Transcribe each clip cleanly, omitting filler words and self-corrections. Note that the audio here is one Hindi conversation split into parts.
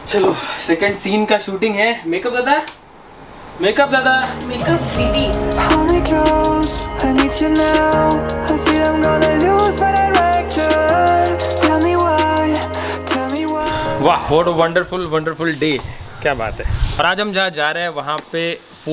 चलो सेकंड सीन का शूटिंग है। मेकअप दादा, मेकअप दादा, मेकअप दीदी। वाह, what a wonderful wonderful day, क्या बात है। और आज हम जहाँ जा रहे हैं वहाँ पे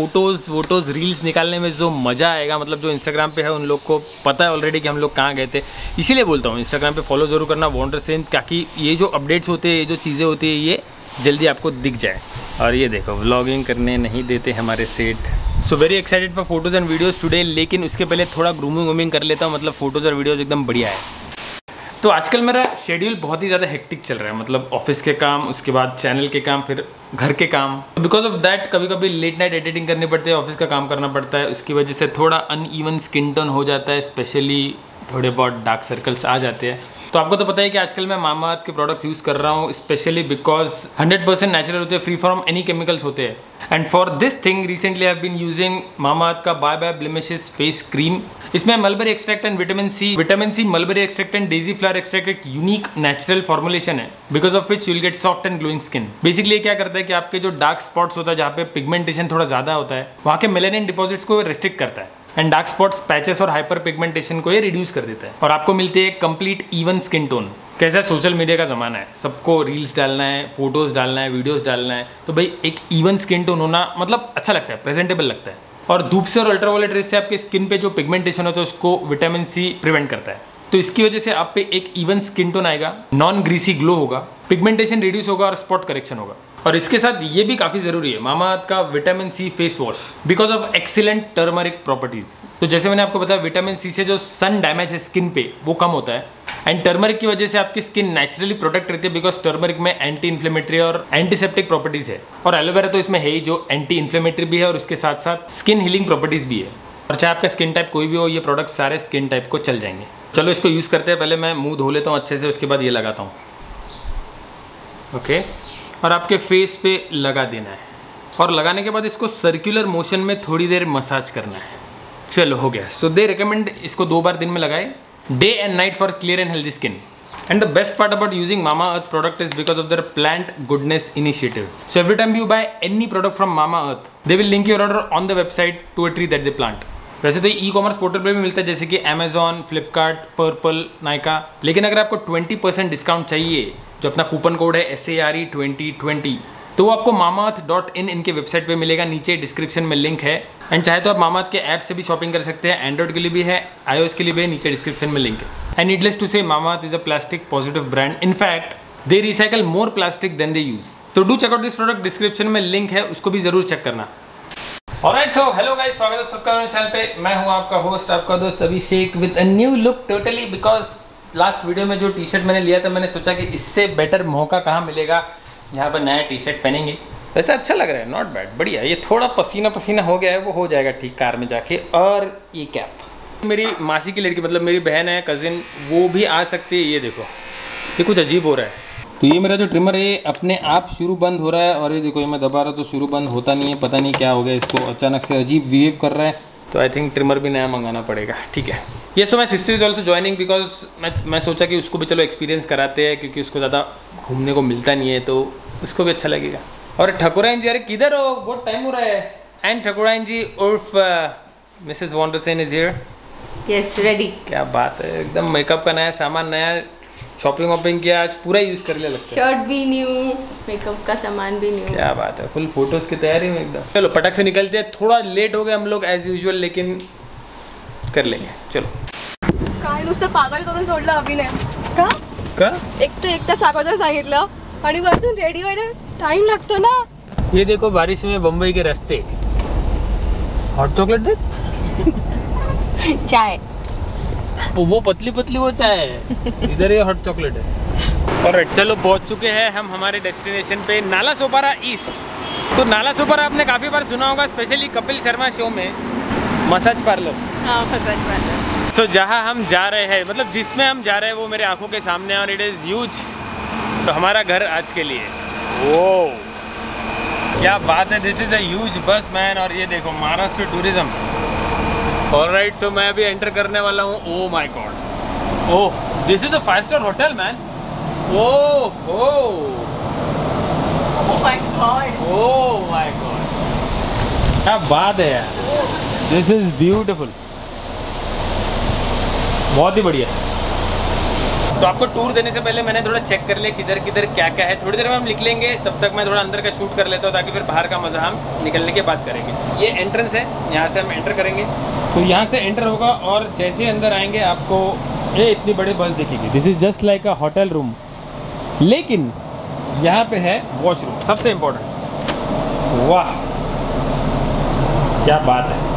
फोटोज़ रील्स निकालने में जो मज़ा आएगा, मतलब जो इंस्टाग्राम पे है उन लोग को पता है ऑलरेडी कि हम लोग कहाँ गए थे। इसीलिए बोलता हूँ इंस्टाग्राम पे फॉलो ज़रूर करना वंडरसेन, ताकि ये जो अपडेट्स होते हैं, ये जो चीज़ें होती है, ये जल्दी आपको दिख जाए। और ये देखो व्लॉगिंग करने नहीं देते हमारे set. So very excited for photos and videos today. लेकिन उसके पहले थोड़ा ग्रूमिंग कर लेता हूँ, मतलब फ़ोटोज़ और वीडियोज़ एकदम बढ़िया है। तो आजकल मेरा शेड्यूल बहुत ही ज़्यादा हेक्टिक चल रहा है, मतलब ऑफिस के काम, उसके बाद चैनल के काम, फिर घर के काम। बिकॉज ऑफ दैट कभी कभी लेट नाइट एडिटिंग करनी पड़ती है, ऑफिस का काम करना पड़ता है। उसकी वजह से थोड़ा अनइवन स्किन टोन हो जाता है, स्पेशली थोड़े बहुत डार्क सर्कल्स आ जाते हैं। तो आपको तो पता है कि आजकल मैं मामा अर्थ के प्रोडक्ट्स यूज़ कर रहा हूँ, स्पेशली बिकॉज 100% नेचुरल होते हैं, फ्री फ्रॉम एनी केमिकल्स होते हैं। And for this thing recently I have been using Mamaearth का bye bye blemishes face cream. इसमें mulberry extract and vitamin C mulberry extract and daisy flower extract एक यूनिक नेचुरल फॉर्मुलेशन है, because of which you will get soft and glowing skin. Basically क्या करता है कि आपके जो डार्क स्पॉट्स होता है, जहाँ पे पिगमेंटेशन थोड़ा ज्यादा होता है, वहाँ के मेलानिन डिपॉजिट्स को रेस्ट्रिक्ट करता है एंड डार्क स्पॉट्स, पैचेस और हाइपर पिगमेंटेशन को ये रिड्यूस कर देता है। और आपको मिलती है कंप्लीट इवन स्किन टोन। कैसा सोशल मीडिया का ज़माना है, सबको रील्स डालना है, फोटोज़ डालना है, वीडियोस डालना है, तो भाई एक इवन स्किन टोन होना मतलब अच्छा लगता है, प्रेजेंटेबल लगता है। और धूप से और अल्ट्रावायलेट रेस से आपके स्किन पे जो पिगमेंटेशन होता है उसको विटामिन सी प्रिवेंट करता है। तो इसकी वजह से आप पे एक इवन स्किन टोन आएगा, नॉन ग्रीसी ग्लो होगा, पिगमेंटेशन रिड्यूस होगा और स्पॉट करेक्शन होगा। और इसके साथ ये भी काफ़ी ज़रूरी है, मामा अर्थ का vitamin C face wash, because of excellent turmeric properties. तो जैसे मैंने आपको बताया, विटामिन सी से जो सन डैमेज है स्किन पे वो कम होता है, एंड टर्मरिक की वजह से आपकी स्किन नेचुरली प्रोटेक्ट रहती है, बिकॉज टर्मरिक में एंटी इन्फ्लेमेटरी और एंटीसेप्टिक प्रॉपर्टीज है। और एलोवेरा तो इसमें है ही, जो एंटी इन्फ्लेमेटरी भी है और उसके साथ साथ स्किन हीलिंग प्रॉपर्टीज भी है। और चाहे आपका स्किन टाइप कोई भी हो, ये प्रोडक्ट सारे स्किन टाइप को चल जाएंगे। चलो इसको यूज़ करते हैं। पहले मैं मुंह धो लेता हूँ अच्छे से, उसके बाद ये लगाता हूँ। ओके, और आपके फेस पे लगा देना है, और लगाने के बाद इसको सर्कुलर मोशन में थोड़ी देर मसाज करना है। चलो हो गया। सो दे रिकमेंड इसको 2 बार दिन में लगाए, day and night, for clear and healthy skin. And the best part about using Mama Earth product is because of their plant goodness initiative. So every time you buy any product from Mama Earth, they will link your order on the website to a tree that they plant. वैसे तो ई कॉमर्स पोर्टल पे भी मिलता है, जैसे कि Amazon, Flipkart, Purple, Nykaa। लेकिन अगर आपको 20% डिस्काउंट चाहिए, जो अपना कूपन कोड है SARE2020, तो वो आपको mamaearth.in इनके वेबसाइट पे मिलेगा, नीचे डिस्क्रिप्शन में लिंक है। एंड चाहे तो आप मामा अर्थ के ऐप से भी शॉपिंग कर सकते हैं, एंड्रॉइड के लिए भी है, iOS के लिए भी है, नीचे डिस्क्रिप्शन में लिंक है। And needless to say, Mamaearth is a plastic positive brand. In fact they recycle more plastic than they use. तो do check out this product, description में लिंक है, उसको भी जरूर चेक करना। ऑलराइट, सो हेलो गाइस, स्वागत है सबका मेरे चैनल पे। मैं हूं आपका होस्ट, आपका दोस्त Abhishek, with a new look totally. Because last video में जो टी शर्ट मैंने लिया था, मैंने सोचा कि इससे बेटर मौका कहाँ मिलेगा जहाँ पर नया टी शर्ट पहनेंगे। वैसे अच्छा लग रहा है, नॉट बैड, बढ़िया। ये थोड़ा पसीना पसीना हो गया है, वो हो जाएगा ठीक कार में जाके। और ये कैप मेरी मासी की लड़की, मतलब मेरी बहन है, कजिन, वो भी आ सकती है। ये देखो, ये कुछ अजीब हो रहा है। तो ये मेरा जो ट्रिमर है, ये अपने आप शुरू बंद हो रहा है, और ये देखो, ये मैं दबा रहा तो शुरू बंद होता नहीं है। पता नहीं क्या हो गया इसको, अचानक से अजीब बिहेव कर रहा है। तो आई थिंक ट्रिमर भी नया मंगाना पड़ेगा। ठीक है, ये so my sister is also joining, because मैं सोचा कि उसको भी चलो एक्सपीरियंस कराते हैं, क्योंकि उसको ज़्यादा घूमने को मिलता नहीं है, तो उसको भी अच्छा लगेगा। और ठकुराइन जी, अरे किधर हो, बहुत टाइम हो रहा है। एंड ठकुराइन जी उर्फ Mrs Wondersen is here. Yes, ready. क्या बात है, एकदम मेकअप का नया सामान, नया शॉपिंग वॉपिंग किया, आज पूरा यूज़ कर लिया लगता है। शर्ट भी न्यू, मेकअप का सामान भी न्यू। क्या बात है, फुल फोटोज़ की तैयारी में एकदम। चलो पटक से निकलते हैं। थोड़ा लेट हो गए हम लोग एज यूजुअल, लेकिन कर लेंगे। चलो। काय नुसतं पागल करून सोडलं अभिनय का? एक तर सागरला सांगितलं आणि वरतून रेडी व्हायला टाइम लगता ना। ये देखो बारिश में बम्बई के रास्ते। हॉट चॉकलेट देख। चाय, वो पतली पतली वो चाय है, इधर ये हॉट चॉकलेट है। और चलो पहुंच चुके हैं हम हमारे डेस्टिनेशन पे, नाला सोपारा ईस्ट। तो नाला सोपारा आपने काफ़ी बार सुना होगा, स्पेशली कपिल शर्मा शो में, मसाज पार्लर। हाँ, मसाज पार्लर। तो जहाँ हम जा रहे हैं, मतलब जिसमें हम जा रहे हैं, वो मेरे आंखों के सामने है, और इट इज़ ह्यूज। तो हमारा घर आज के लिए, वो क्या बात है, this is a huge bus man. और ये देखो, महाराष्ट्र टूरिज्म। ऑलराइट, सो मैं अभी एंटर करने वाला हूँ। Oh my god, oh this is a 5 star hotel man. Oh क्या बात है यार, दिस इज ब्यूटीफुल, बहुत ही बढ़िया। तो आपको टूर देने से पहले मैंने थोड़ा चेक कर लिया किधर किधर क्या क्या है। थोड़ी देर में हम लिख लेंगे, तब तक मैं थोड़ा अंदर का शूट कर लेता हूँ ताकि फिर बाहर का मज़ा हम निकलने के बाद करेंगे। ये एंट्रेंस है, यहाँ से हम एंटर करेंगे। तो यहाँ से एंटर होगा और जैसे ही अंदर आएंगे आपको ये इतनी बड़ी बस दिखेगी। This is just like a hotel room, लेकिन यहाँ पे है वॉशरूम, सबसे इम्पोर्टेंट। वाह क्या बात है।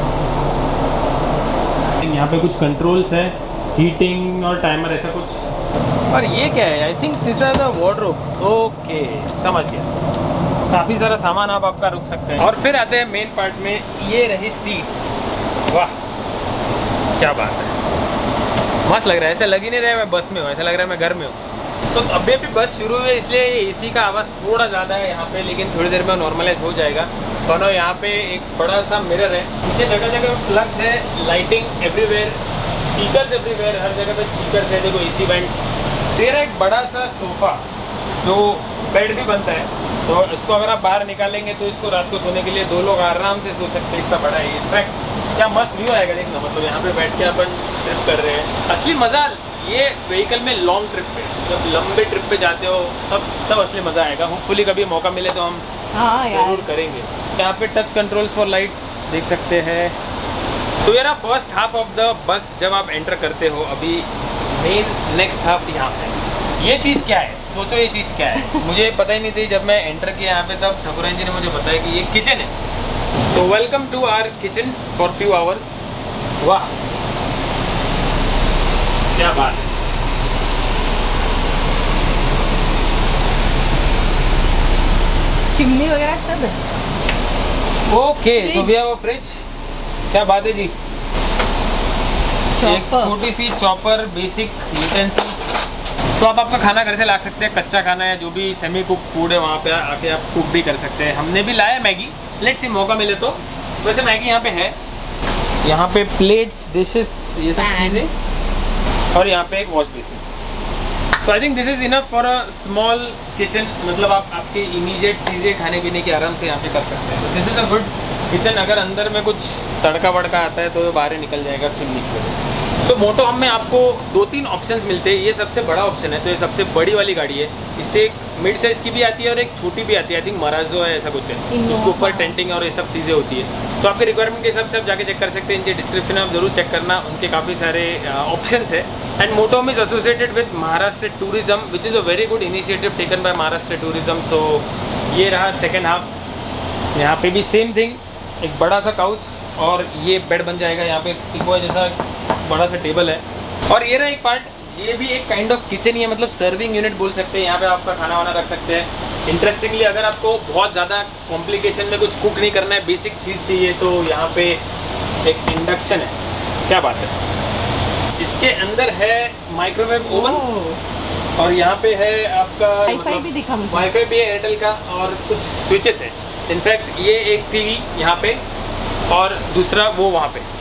यहाँ पे कुछ कंट्रोल्स है, हीटिंग और टाइमर ऐसा कुछ। और ये क्या है? I think this are the wardrobes. Okay समझ गया, काफ़ी सारा सामान आप आपका रुक सकते हैं। और फिर आते हैं मेन पार्ट में, ये रही सीट्स। वाह क्या बात है, मस्त लग रहा है। ऐसा लग ही नहीं रहा है मैं बस में हूँ, ऐसा लग रहा है मैं घर में हूँ। तो अभी अभी बस शुरू हुई है इसलिए एसी का आवाज़ थोड़ा ज़्यादा है यहाँ पे, लेकिन थोड़ी देर में नॉर्मलाइज हो जाएगा। दोनों यहाँ पे एक बड़ा सा मिरर है, नीचे जगह जगह प्लग्स है, लाइटिंग एवरीवेयर, स्पीकर्स एवरीवेयर, हर जगह पे स्पीकर्स है। देखो एसी वेंट्स। तेरा एक बड़ा सा सोफ़ा जो बेड भी बनता है, तो इसको अगर आप बाहर निकालेंगे तो इसको रात को सोने के लिए 2 लोग आराम से सो सकते हैं, इतना बड़ा है। इनफैक्ट क्या मस्त व्यू आएगा देखना, मतलब यहाँ पे बैठ के अपन ट्रिप कर रहे हैं। असली मज़ा ये व्हीकल में लॉन्ग ट्रिप पे, जब लंबे ट्रिप पे जाते हो तब असली मज़ा आएगा। होपफुली कभी मौका मिले तो हम ज़रूर करेंगे। यहाँ पे टच कंट्रोल फॉर लाइट्स देख सकते हैं। तो यार first half of the bus जब आप एंटर करते हो, अभी मेन नेक्स्ट हाफ यहाँ पे। ये चीज़ क्या है, सोचो ये चीज़ क्या है। मुझे पता ही नहीं थी जब मैं एंटर किया यहाँ पे, तब ठाकुरन जी ने मुझे बताया कि ये किचन है। तो welcome to our kitchen for few hours. वाह क्या बात है। चिमनी वगैरह सब है। Okay so we have a fridge. क्या बात है जी। एक छोटी सी चॉपर, बेसिक यूटेंसिल्स। तो आप आपका खाना घर से ला सकते हैं, कच्चा खाना है, जो भी सेमी कुक फूड है वहाँ पे आके आप कुक भी कर सकते हैं। हमने भी लाया मैगी, लेट्स सी मौका मिले तो। वैसे मैगी यहाँ पे है, यहाँ पे प्लेट्स, डिशेस, ये सब चीज़ें, और यहाँ पे एक wash basin. So I think this is enough for a small kitchen. मतलब आप आपकी इमीडिएट चीज़ें खाने पीने की आराम से यहाँ पे कर सकते हैं। This is a good kitchen. अगर अंदर में कुछ तड़का वड़का आता है तो बाहर निकल जाएगा चिमनी की वजह से। सो मोटो हम में आपको 2-3 ऑप्शंस मिलते हैं। ये सबसे बड़ा ऑप्शन है, तो ये सबसे बड़ी वाली गाड़ी है। इससे एक मिड साइज़ की भी आती है और एक छोटी भी आती है। आई थिंक मराजो है, ऐसा कुछ है। उसके ऊपर टेंटिंग और ये सब चीज़ें होती है। तो आपके रिक्वायरमेंट के हिसाब से आप जाके चेक कर सकते हैं। इनके डिस्क्रिप्शन में आप जरूर चेक करना, उनके काफ़ी सारे ऑप्शंस है। And Motohome is associated with Maharashtra tourism, which is a very good initiative taken by Maharashtra tourism. So ये रहा सेकेंड हाफ। यहाँ पे भी सेम थिंग, एक बड़ा सा काउच और ये बेड बन जाएगा। यहाँ पे टिकोए जैसा बड़ा सा टेबल है। और ये रहा एक पार्ट, ये भी एक काइंड ऑफ किचन ही है, मतलब सर्विंग यूनिट बोल सकते हैं। यहाँ पे आपका खाना वाना रख सकते हैं। इंटरेस्टिंगली अगर आपको बहुत ज़्यादा कॉम्प्लिकेशन में कुछ कुक नहीं करना है, बेसिक चीज़ चाहिए, तो यहाँ पे एक इंडक्शन है। क्या बात है। इसके अंदर है माइक्रोवेव ओवन और यहाँ पे है आपका वाईफाई भी दिखा मुझे। वाईफाई भी है एयरटेल का और कुछ स्विचेस है। इनफैक्ट ये एक टीवी यहाँ पे और दूसरा वो वहाँ पे।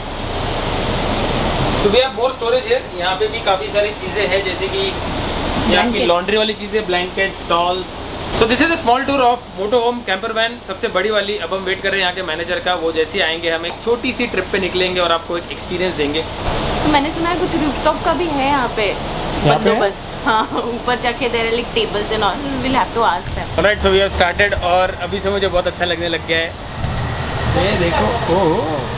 तो वी हैव मोर स्टोरेज है। यहाँ पे भी काफ़ी सारी चीज़ें हैं, जैसे कि यहाँ की लॉन्ड्री वाली चीज़ें, blanket, stoles. So this is a small tour of Motohome camper van, सबसे बड़ी वाली। अब हम वेट कर रहे हैं यहाँ के मैनेजर का। वो जैसे ही आएंगे हम एक छोटी सी ट्रिप पे निकलेंगे और आपको एक एक्सपीरियंस देंगे। तो मैंने सुना है कुछ रूफटॉप का भी है यहाँ पे बंदोबस्त। हाँ, ऊपर जाके there are like tables and all, will have to ask them. Alright, so we have started और अभी से मुझे बहुत अच्छा लगने लग गया है। ये देखो, ओह।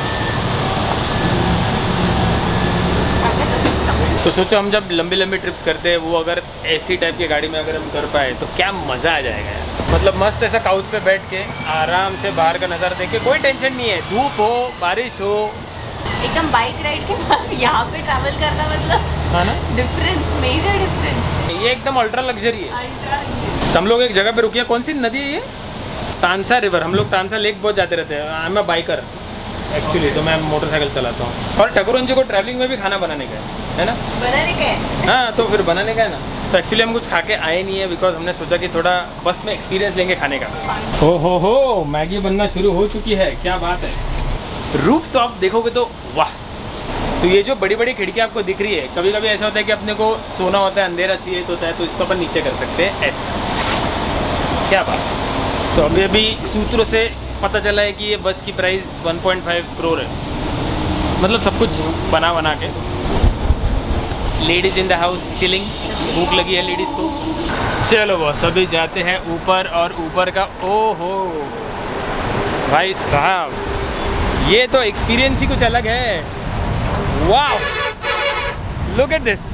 तो सोचो हम जब लंबी लंबी ट्रिप्स करते हैं, वो अगर ऐसी टाइप की गाड़ी में अगर हम कर पाए तो क्या मज़ा आ जाएगा यार। मतलब मस्त ऐसा काउच पे बैठ के आराम से बाहर का नज़ारा देख के, कोई टेंशन नहीं है, धूप हो बारिश हो। एकदम बाइक राइड के बाद यहाँ पे ट्रैवल करना, मतलब हाँ ना, डिफरेंस, मेजर डिफरेंस। ये एकदम अल्ट्रा लग्जरी है। अल्ट्रा। तो हम लोग एक जगह पे रुके हैं, कौन सी नदी है ये? तानसा रिवर। हम लोग तानसा लेक बहुत जाते रहते हैं। I am a biker actually, तो मैं मोटरसाइकिल चलाता हूँ। और ठाकुरन जी को ट्रैवलिंग में भी खाना बनाने का है ना? बनाने का है। हाँ, तो फिर बनाने का है ना। तो एक्चुअली हम कुछ खा के आए नहीं है, बिकॉज हमने सोचा कि थोड़ा बस में एक्सपीरियंस लेंगे खाने का। हो मैगी बनना शुरू हो चुकी है। क्या बात है। रूफ तो आप देखोगे तो वाह। तो ये जो बड़ी बड़ी खिड़कियाँ आपको दिख रही है, कभी कभी ऐसा होता है कि अपने को सोना होता है, अंधेरा चाहिए होता है, तो इसको अपन नीचे कर सकते हैं ऐसे। क्या बात है। तो अभी सूत्रों से पता चला है कि ये बस की प्राइस 1.5 करोड़ है, मतलब सब कुछ बना के। Ladies in the house chilling, भूख लगी है लेडीज़ को। चलो बॉस अभी जाते हैं ऊपर, और ऊपर का ओहो भाई साहब, ये तो एक्सपीरियंस ही कुछ अलग है। वाह, लुक एट दिस।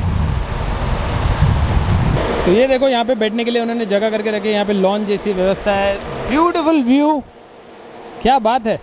तो ये देखो यहाँ पे बैठने के लिए उन्होंने जगह करके रखी है, यहाँ पे लॉन जैसी व्यवस्था है, ब्यूटीफुल व्यू, क्या बात है।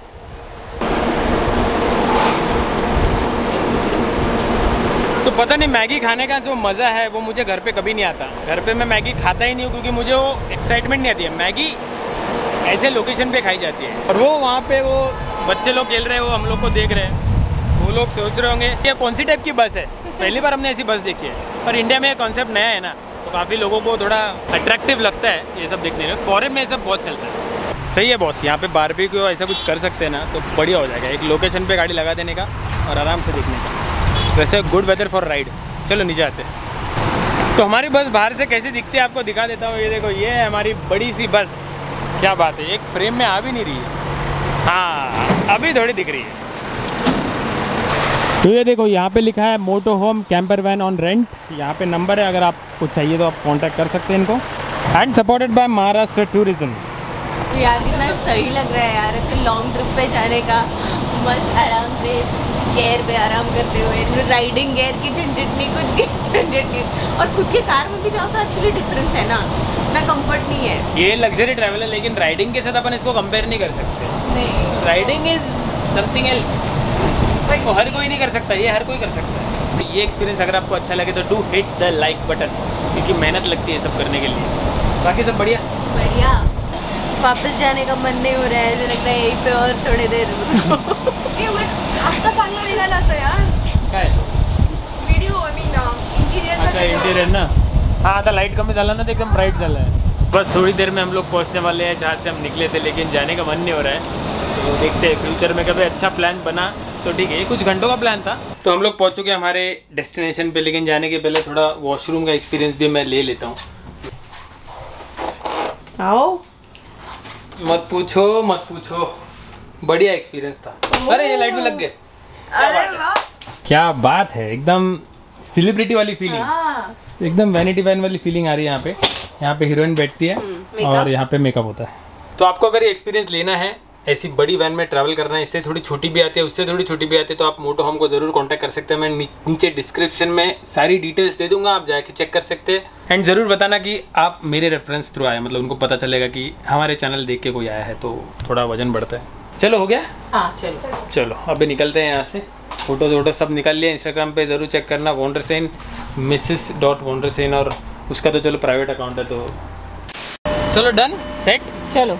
तो पता नहीं मैगी खाने का जो मज़ा है वो मुझे घर पे कभी नहीं आता। घर पे मैं मैगी खाता ही नहीं हूँ क्योंकि मुझे वो एक्साइटमेंट नहीं आती है। मैगी ऐसे लोकेशन पे खाई जाती है, और वो वहाँ पे वो बच्चे लोग खेल रहे हैं, वो हम लोग को देख रहे हैं, वो लोग सोच रहे होंगे ये कौन सी टाइप की बस है, पहली बार हमने ऐसी बस देखी है। पर इंडिया में ये कॉन्सेप्ट नया है ना, तो काफ़ी लोगों को थोड़ा अट्रैक्टिव लगता है ये सब देखने में। फॉरेन में ये सब बहुत चलता है। सही है बॉस, यहाँ पे बारबेक्यू ऐसा कुछ कर सकते हैं ना तो बढ़िया हो जाएगा। एक लोकेशन पे गाड़ी लगा देने का और आराम से देखने का। वैसे गुड वेदर फॉर राइड। चलो नीचे आते हैं। तो हमारी बस बाहर से कैसी दिखती है आपको दिखा देता हूँ। ये देखो, ये है हमारी बड़ी सी बस। क्या बात है, एक फ्रेम में आ भी नहीं रही है। हाँ, अभी थोड़ी दिख रही है। तो ये देखो, यहाँ पे लिखा है Motohome camper van on rent. यहाँ पे नंबर है, अगर आपको चाहिए तो आप कांटेक्ट कर सकते हैं इनको। And supported by Maharashtra tourism. यार कितना सही लग रहा है यार, ऐसे लॉन्ग ट्रिप पे जाने का। मस्त आराम से चेयर पे आराम करते हुए, राइडिंग गेयर की झंझट नहीं, कुछ की झंझट नहीं। और खुद के कार में भी जाओ तो एक्चुअली डिफरेंस है ना, ना कंफर्ट नहीं है। ये लग्जरी ट्रैवल है, लेकिन राइडिंग के साथ अपन इसको कंपेयर नहीं कर सकते। नहीं, राइडिंग इज समथिंग एल्स। वो हर कोई नहीं कर सकता, ये हर कोई कर सकता है। तो ये एक्सपीरियंस अगर आपको अच्छा लगे तो do hit the like button, क्योंकि मेहनत लगती है सब करने के लिए। बाकी सब बढ़िया बढ़िया। वापस जाने का मन नहीं हो रहा है, ऐसा लग रहा है यहीं पे और थोड़ी देर। आता चांगला निघाला असं यार काय व्हिडिओ, आई मीन इंटीरियर ना। हाँ, आता लाइट कमी झाला ना तो एकदम ब्राइट झाला है। बस थोड़ी देर में हम लोग पहुँचने वाले हैं जहाँ से हम निकले थे, लेकिन जाने का मन नहीं हो रहा है। तो देखते हैं फ्यूचर में कभी अच्छा प्लान बना तो ठीक है। ये कुछ घंटों का प्लान था। तो हम लोग पहुँच चुके हैं हमारे डेस्टिनेशन पे, लेकिन जाने के पहले थोड़ा वॉशरूम का एक्सपीरियंस भी मैं ले लेता हूँ। आओ, मत पूछो, बढ़िया एक्सपीरियंस था। अरे ये लाइट भी लग गए, क्या बात है। एकदम सेलिब्रिटी वाली फीलिंग, एकदम वैनिटी वैन वाली फीलिंग आ रही है। यहाँ पे हीरोइन बैठती है और यहाँ पे मेकअप होता है। तो आपको अगर ये एक्सपीरियंस लेना है, ऐसी बड़ी वैन में ट्रैवल करना है, इससे थोड़ी छोटी भी आती है, उससे थोड़ी छोटी भी आती है, तो आप मोटो होम को जरूर कांटेक्ट कर सकते हैं। मैं नीचे डिस्क्रिप्शन में सारी डिटेल्स दे दूंगा, आप जाके चेक कर सकते हैं। एंड ज़रूर बताना कि आप मेरे रेफरेंस थ्रू आए, मतलब उनको पता चलेगा कि हमारे चैनल देख के कोई आया है, तो थोड़ा वजन बढ़ता है। चलो हो गया? हाँ चलो अभी निकलते हैं यहाँ से। फोटो सब निकाल लिया। इंस्टाग्राम पे ज़रूर चेक करना, वॉन्डरसेन Mrs.Wondersen, और उसका तो चलो प्राइवेट अकाउंट है। तो चलो डन सेट, चलो।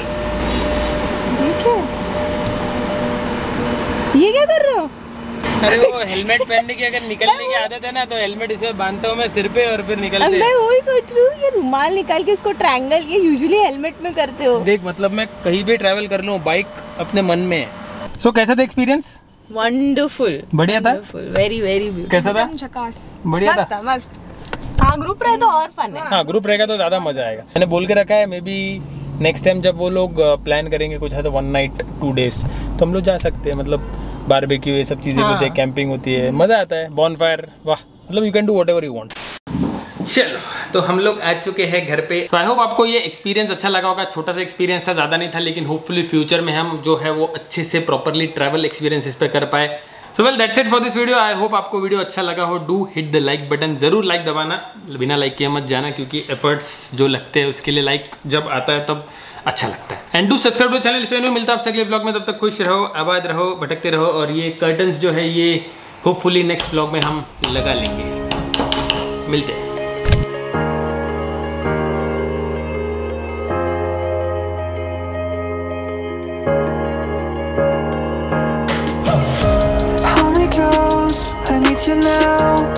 ये क्या कर रहे हो? अरे वो हेलमेट पहनने की अगर निकलने की आदत है ना, तो हेलमेट इसमें बांधता हूँ मैं सिर पे और फिर निकलते हैं। मैं वही सोच रही हूँ, ये रुमाल निकाल के इसको ट्रायंगल, ये यूजुअली हेलमेट में करते हो। देख, मतलब मैं कहीं भी ट्रैवल कर लूँ, बाइक अपने मन में है। सो कैसा था एक्सपीरियंस? वंडरफुल, बढ़िया था, वेरी वेरी ब्यूटीफुल। कैसा था? झकास, बढ़िया था, मस्त। हाँ, ग्रुप रहे तो और फन है। हाँ, ग्रुप रहेगा तो ज़्यादा मजा आएगा। मैंने बोल के रखा है, मे बी नेक्स्ट टाइम जब वो लोग प्लान करेंगे कुछ है तो 1 नाइट 2 डेज तो हम लोग जा सकते हैं। मतलब बारबेक्यू ये सब चीज़ें होती है, कैंपिंग होती है, मज़ा आता है, बॉनफायर, वाह, मतलब you can do whatever you want. चलो, तो हम लोग आ चुके हैं घर पे। तो आई होप आपको ये एक्सपीरियंस अच्छा लगा होगा। छोटा सा एक्सपीरियंस था, ज़्यादा नहीं था, लेकिन होपफुली फ्यूचर में हम जो है वो अच्छे से प्रॉपरली ट्रैवल एक्सपीरियंस इस पर कर पाए। So well, that's it for this video. I hope आपको वीडियो अच्छा लगा हो। Do hit the like button, जरूर लाइक दबाना, बिना लाइक किए मत जाना, क्योंकि एफर्ट्स जो लगते हैं उसके लिए लाइक जब आता है तब अच्छा लगता है। And do subscribe to channel. फिर मिलता है आपसे अगले ब्लॉग में, तब तक खुश रहो, आबाद रहो, भटकते रहो। और ये कर्टन्स जो है ये होपफुली नेक्स्ट ब्लॉग में हम लगा लेंगे। मिलते हैं। I need you now.